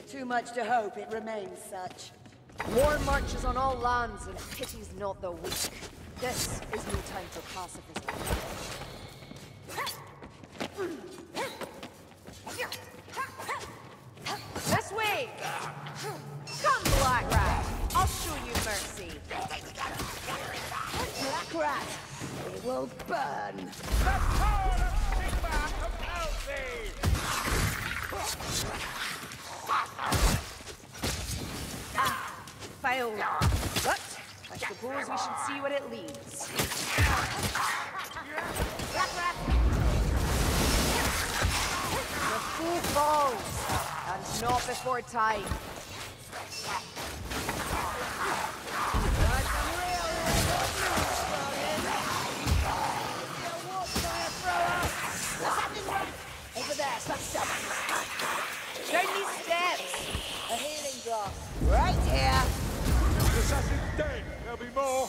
too much to hope it remains such. War marches on all lands and pities not the weak. This is no time for pacifism. This way! Come, Black Rat! I'll show you mercy. Black Rat, we will burn. The power of Sigmar compels thee! Failed. But I suppose we should see what it leads. Black Rat! The fool falls, and not before time. Over there, stop. Down these steps! A healing drop. Right here. The assassin's dead! There'll be more!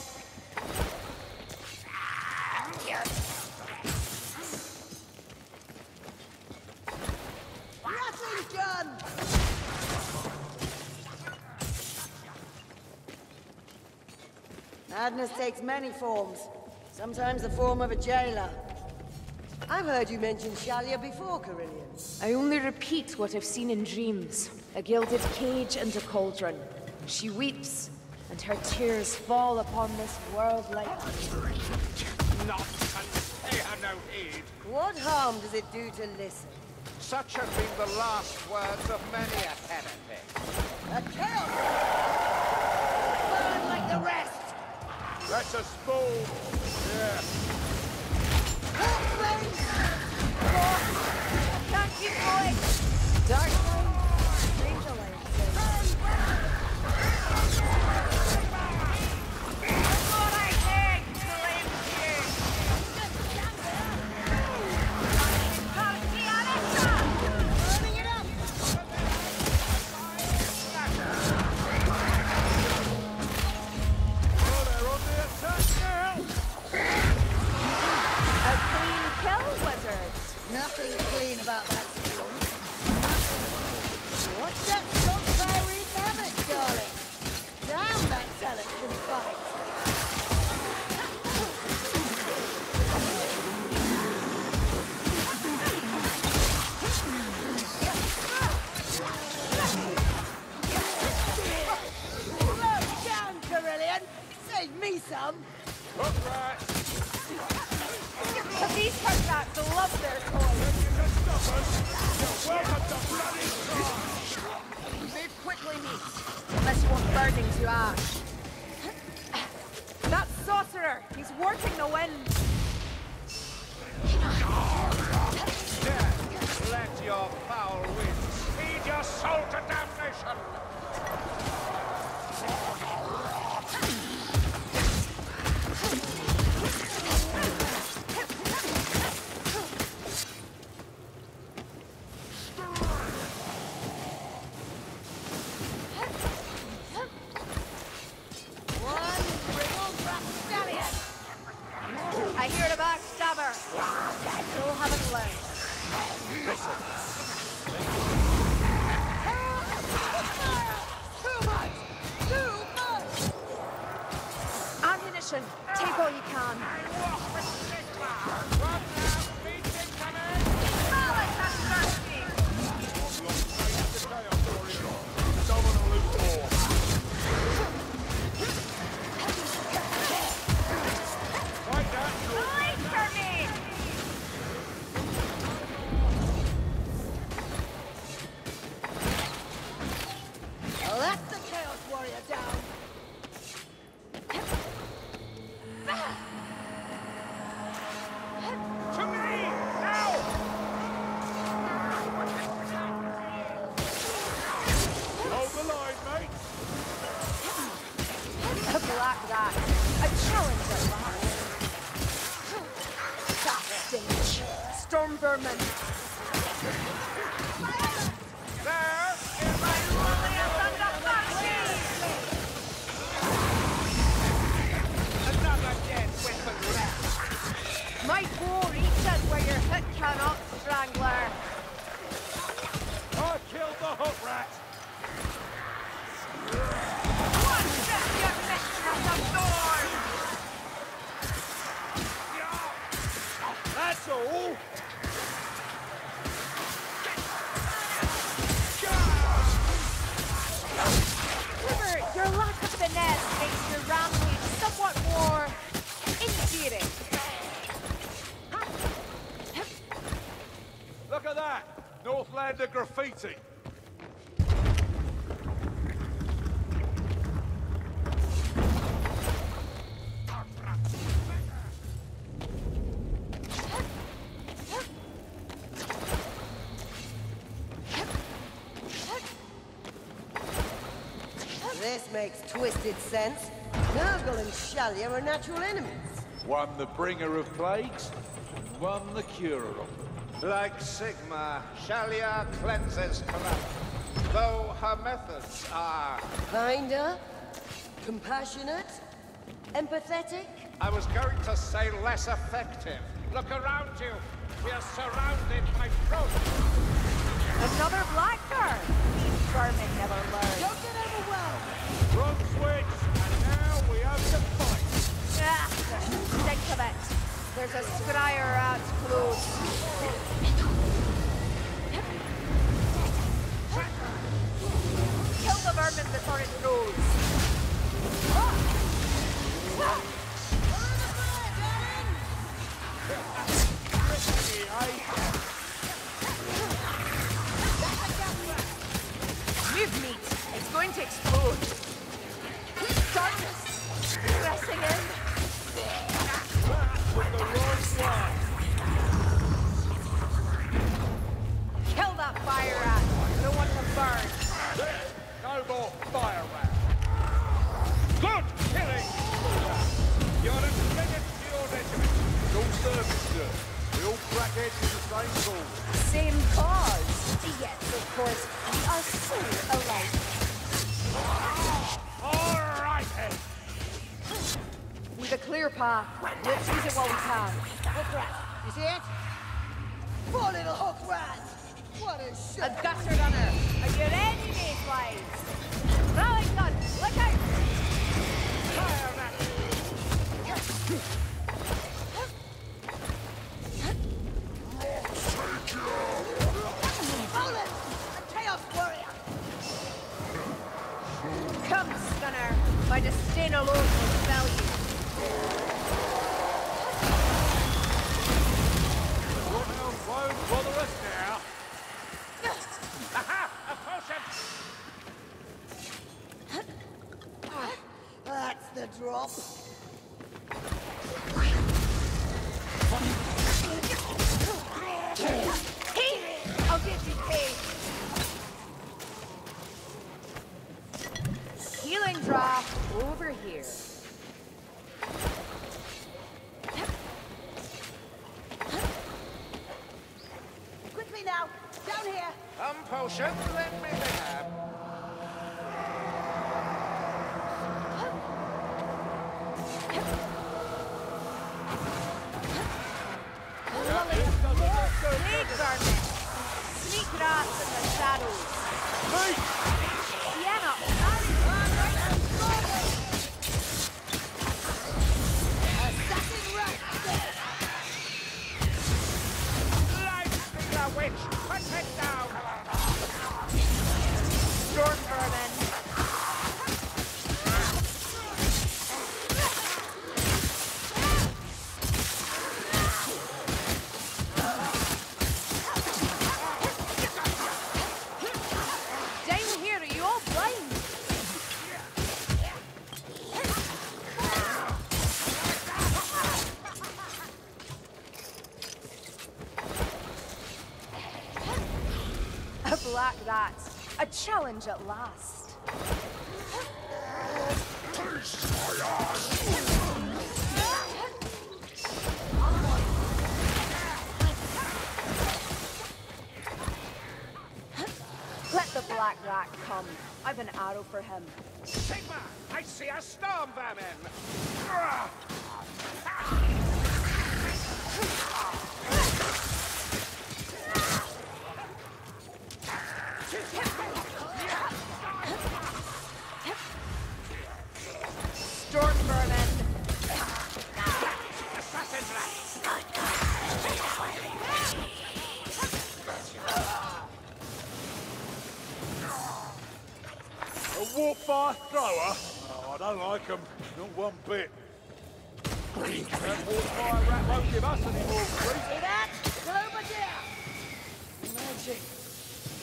Rattling gun! Madness takes many forms. Sometimes the form of a jailer. I've heard you mention Shalia before, Carillion. I only repeat what I've seen in dreams. A gilded cage and a cauldron. She weeps, and her tears fall upon this world like... Nonsense! They have no heed! What harm does it do to listen? Such have been the last words of many a heretic. A chaos! Burn like the rest! That's a spool! Yeah. Can't keep going! Dark Lane, Stranger Lane. That's what I think, Lane here. Burning it up! Oh, they're on the attack now! A clean kill, wizard. Nothing clean about that storm. What's that strong fiery damage, darling? Damn, that zealot can fight. Slow down, Carillion. Save me some. Look right! These hurtrats love their toys. You can stop us! You're welcome to bloody charge! Move quickly, Neat. Unless you want burning to ash. That sorcerer! He's working the wind! Death, let your foul winds feed your soul to damnation! I hear the backstabber. Still haven't learned. Too much! Ammunition. Take all you can. Wait for me! Well, that's the Chaos Warrior down. To me! Now! Hold the line, mate! A black rat. A challenge at last. That stage. Storm vermin. There! Another dead weapon left! My bow reaches where your hit cannot, Strangler. I killed the hook rat! send the graffiti. This makes twisted sense. Nurgle and Shalia are natural enemies. One the bringer of plagues, and one the curer of them. Like Sigma, Shalia cleanses corrupt, though her methods are... Kinder, compassionate, empathetic. I was going to say less effective. Look around you. We are surrounded by frost. Another blackguard! These vermin never learn. Don't get overwhelmed. Wrong switch, and now we have to fight. Ah, the stink of it. There's a scryer rat close. Kill the vermin before it grows. Move, meat. It's going to explode. Darkness. Pressing in. With the wrong one. Kill that fire rat. I don't want to burn. There, no more fire rat. Good killing! You're a credit to your regiment. It's all service, sir. We all crackheads in the same cause. Same cause. Yes, of course. We are so alike. All right, then. With a clear path. Let's use it while we can. Hook rat. You see it? Poor little hook rat. What a A shit. gutter gunner. Are you ready, Mayflies? Throwing gun. Look out! Fire rat. Olin, a chaos warrior. Come, Stunner. My disdain alone will fell you. Well, won't bother us now. Aha! A potion! That's the drop. I'll give you paid. Healing draft over here. Quickly now. Down here. Potion, let me have. Plague vermin. Sneak rats in the shadows. Sienna, Assassin rat. Lightbringer witch, put it down! storm vermin. Down here, are you all blind? A black rat. A challenge at last. Let the black rat come. I've an arrow for him. Sigma, I see a storm vermin! Storm vermin. Assassin rats! A warfire thrower? Oh, I don't like them. Not one bit. That warfire rat won't give us any more grief. See that? Still over there. Magic.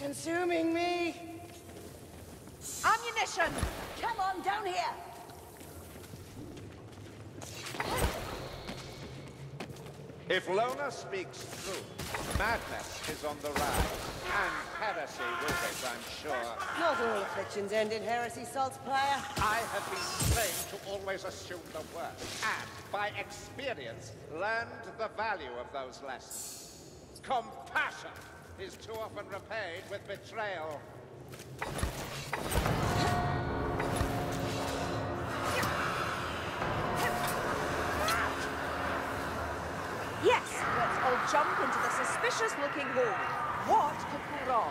consuming me. Ammunition! Come on, down here. If Lona speaks true, madness is on the rise, and heresy with it, I'm sure. Not all afflictions end in heresy, Saltzpyre. I have been trained to always assume the worst, and, by experience, learned the value of those lessons. Compassion is too often repaid with betrayal. Yes, let's all jump into the suspicious-looking hole. What could go wrong?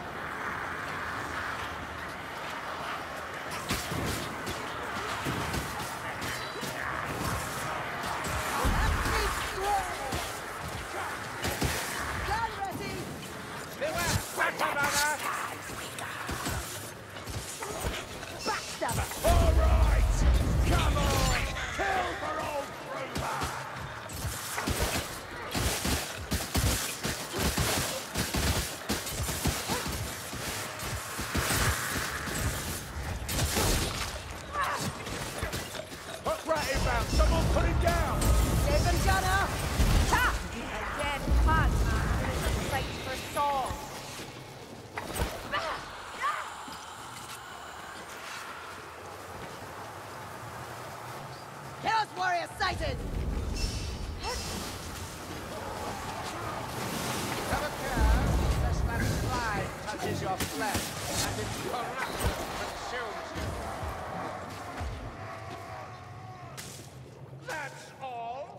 Someone put him down! Save him, Jono! Ha! A dead madman is a sight for song. Chaos Warrior sighted! Have a care, lest that slide touches your flesh, and its corruption consumes you. That's all?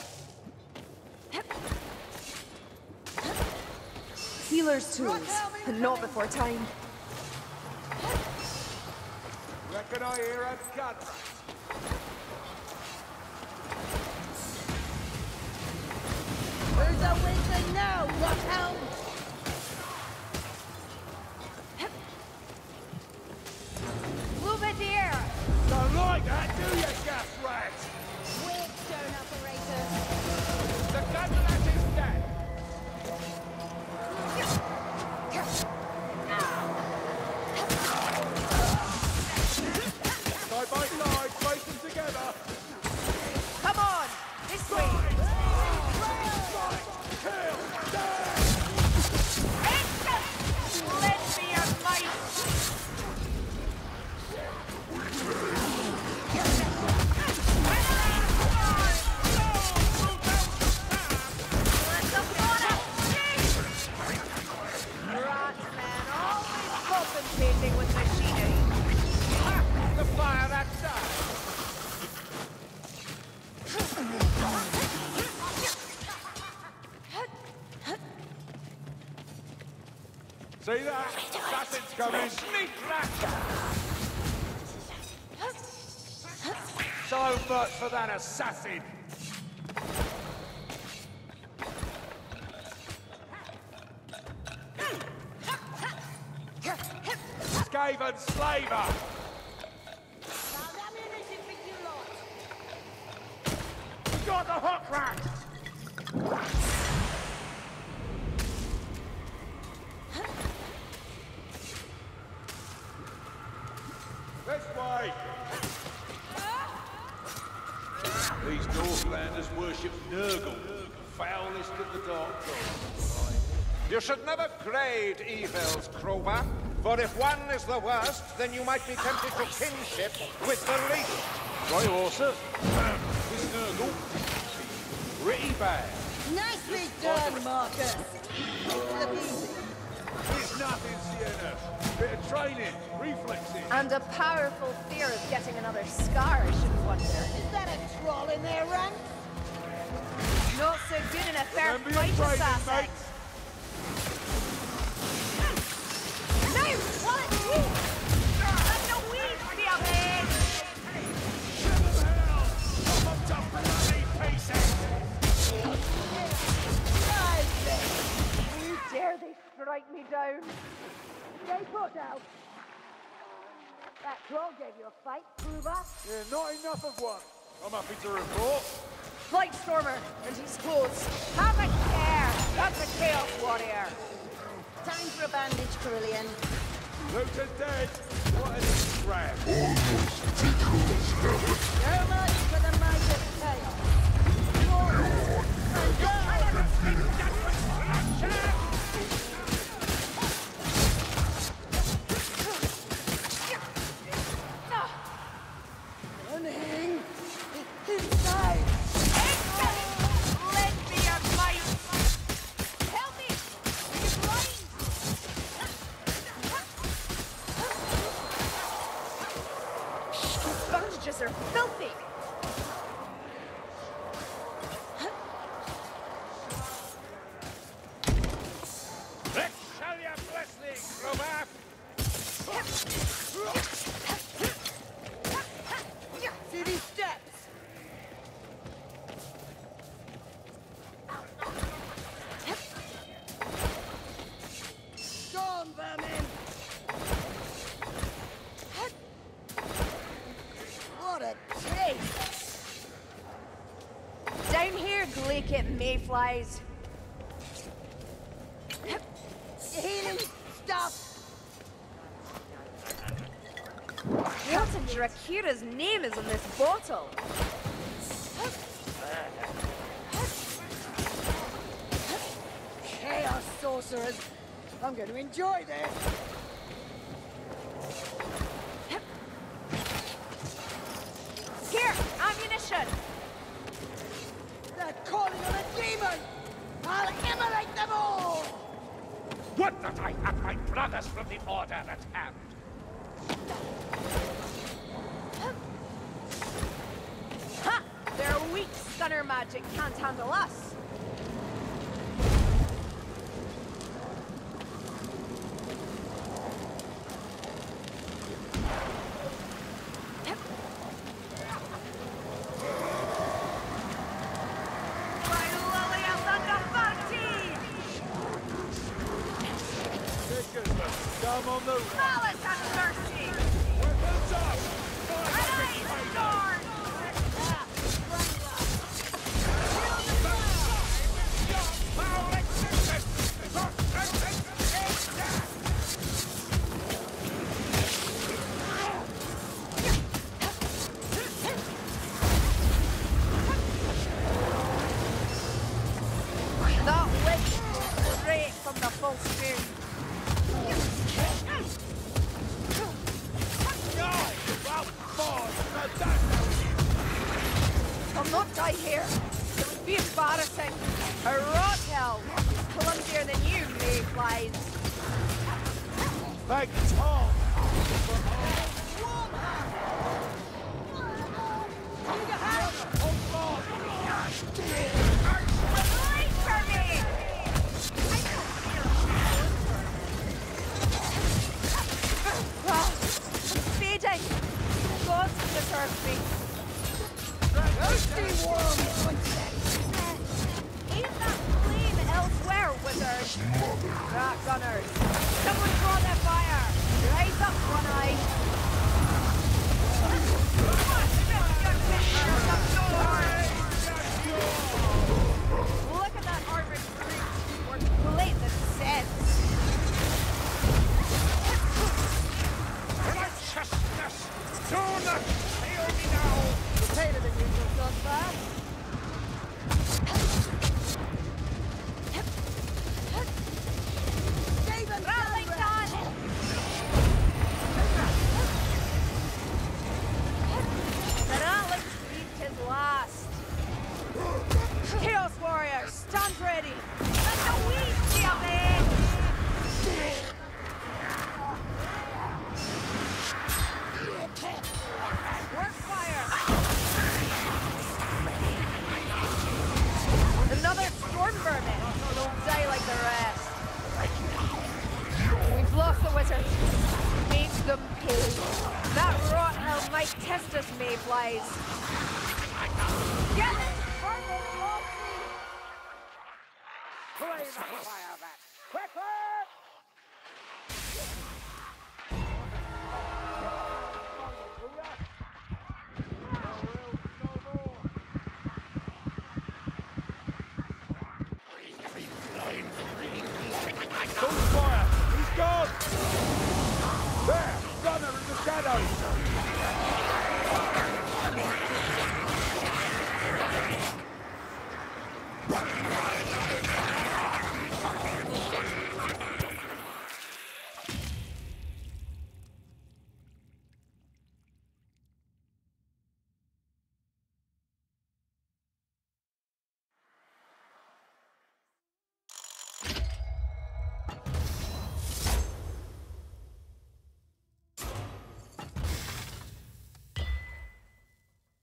Healer's tools, and not before time. Reckon I hear a gun. Who's a weakling now, Bloodhound? Move it here! Don't like that, do you, gas rat? Weird stone operators. The gunrat is dead. Side by side, face them together. Come on! This way! Kill! Lend me your might! Ratman, always compensating with machinery. The fire at done. See that? Assassin's coming. Sneak rat. So much for that assassin. Skaven slaver. Found ammunition for you lot. We got the hot rat. This way. These Northlanders worship Nurgle, foulest of the dark gods. You should never grade evils, Crowbar. For if one is the worst, then you might be tempted to kinship with the least. Right, Orsa. This Nurgle, pretty bad. Nicely done, Marcus. Look easy. It's nothing, Sienna. Bit of training, reflexes. And a powerful fear of getting another scar, I shouldn't wonder. Is that a troll in their ranks? Not so good in a fair Remember your fight, training, assassin. mate. No! While it's weak! Let the weeds be up ahead! Hell! I'm up to bloody pieces! You dare they strike me down? Stay put now. That troll gave you a fight, Kruber. Yeah, not enough of one. I'm happy to report. Blightstormer, and he's close. Have a care! That's a Chaos Warrior! Time for a bandage, Carillion. Luther's dead. What an crab. So much for the might of chaos. Forward and go! Running inside. Lend me your might! Help me! He's blind! These bandages are filthy! Let Shalia bless thee, Crowbar. City steps. Storm vermin. What a taste! Down here, Glaciate mayflies. Healing stuff. What in Drakira's name is in this bottle? Chaos sorcerers. I'm going to enjoy this. Here, ammunition! They're calling on a demon. I'll immolate them all. Would that I had my brothers from the Order at hand. Ha! Their weak stunner magic can't handle us. Come on the Malice and mercy! weapons up! And I storm! That witch straight from the full moon. I'll not die here. It would be embarrassing. A rot hell is clumsier than you, mayflies. Thank Tom! Wait for me! Ah, I'm fading. God preserve me. Thirsty worm. Aim that flame elsewhere, wizard. Rat gunners. Someone draw their fire. Rise up, One Eye. Look at that armored brute. We're blatant sense. Righteousness! Do not fail me now! Paler than usual, Godfire. Stephen, Rattling done! The rattling breathed his last. Chaos Warrior, stand ready! Let the weeds be of it! Work fire! Another storm vermin! Don't die like the rest. We've lost the wizard. Make them pay. That rot hell might test us, mayflies. Get it! Flame fire!